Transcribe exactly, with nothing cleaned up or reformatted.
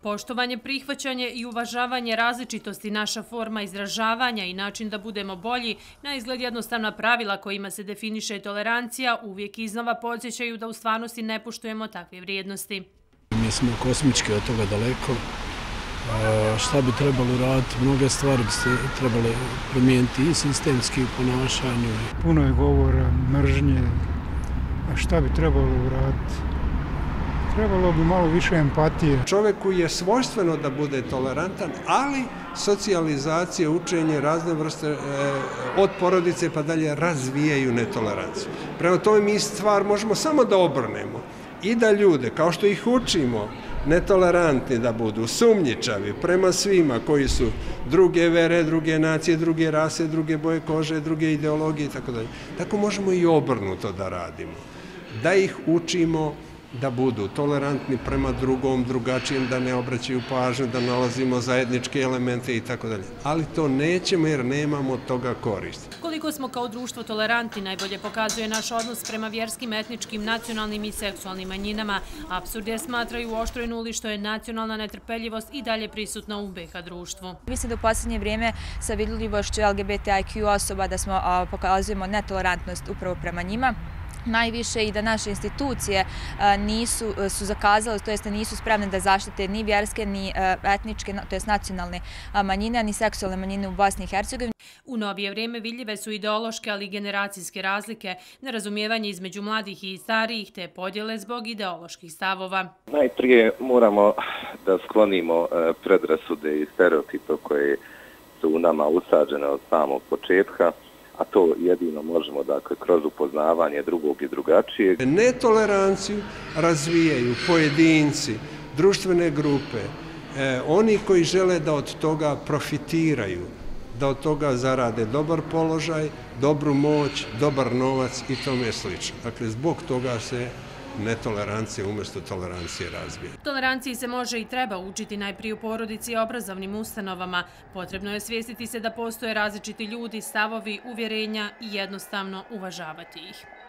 Poštovanje, prihvaćanje i uvažavanje različitosti naša forma izražavanja i način da budemo bolji, na izgled jednostavna pravila kojima se definiše tolerancija, uvijek iznova podsjećaju da u stvarnosti ne poštujemo takve vrijednosti. Mi smo kosmički od toga daleko. Šta bi trebalo raditi? Mnoge stvari bi se trebale promijeniti i sistemski u ponašanju. Puno je govora, mržnje. A šta bi trebalo uraditi? Trebalo bi malo više empatije. Čovjeku je svojstveno da bude tolerantan, ali socijalizacija, učenje, razne vrste e, od porodice pa dalje razvijaju netoleranciju. Prema tome mi stvar možemo samo da obrnemo i da ljude, kao što ih učimo, netolerantni da budu, sumnjičavi prema svima koji su druge vere, druge nacije, druge rase, druge boje kože, druge ideologije itd. Tako možemo i obrnuto da radimo. Da ih učimo da budu tolerantni prema drugom, drugačijem, da ne obraćaju pažnju, da nalazimo zajedničke elemente i tako dalje. Ali to nećemo jer nemamo toga koristi. Koliko smo kao društvo tolerantni najbolje pokazuje naš odnos prema vjerskim, etničkim, nacionalnim i seksualnim manjinama. Apsurd je, smatraju u Oštroj Nuli, što je nacionalna netrpeljivost i dalje prisutna u be ha društvu. Mislim da u posljednje vrijeme sa vidljivošću el ge be te i kju osoba da smo a, pokazujemo netolerantnost upravo prema njima. Najviše i da naše institucije nisu, su zakazale, to jest nisu spremne da zaštite ni vjerske, ni etničke, to jest nacionalne manjine, ni seksualne manjine u Bosni i Hercegovini. U novije vrijeme vidljive su ideološke, ali i generacijske razlike, nerazumijevanje između mladih i starijih, te podjele zbog ideoloških stavova. Najprije moramo da sklonimo predrasude i stereotipe koje su u nama usađene od samog početka, a to jedino možemo, dakle, kroz upoznavanje drugog i drugačijeg. Netoleranciju razvijaju pojedinci, društvene grupe, eh, oni koji žele da od toga profitiraju, da od toga zarade dobar položaj, dobru moć, dobar novac i tome slično. Dakle, zbog toga se netolerancija umjesto tolerancije razvija. Toleranciji se može i treba učiti najprije u porodici i obrazovnim ustanovama. Potrebno je svijestiti se da postoje različiti ljudi, stavovi, uvjerenja i jednostavno uvažavati ih.